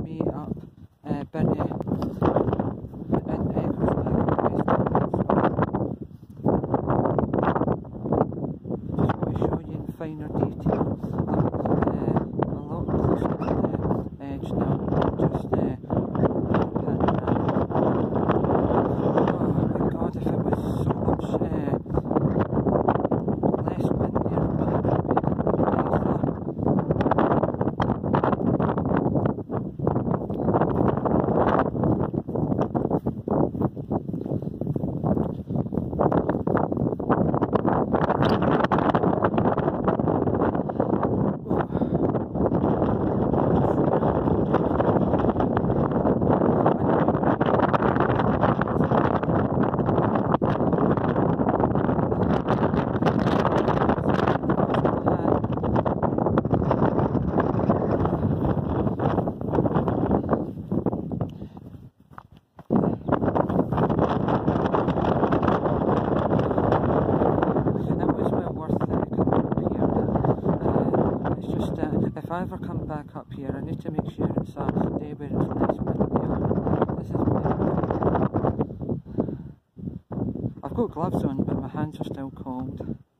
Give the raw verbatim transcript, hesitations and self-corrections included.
me up uh, Binny in Eccles Lake, West Just want to show you in finer detail. I'm uh, a lot closer to the edge now, just uh, oh my god, if it was so much uh, less windy, it would be nicer. If I ever come back up here, I need to make sure it's a day where it's less windy. This is bad. I've got gloves on, but my hands are still cold.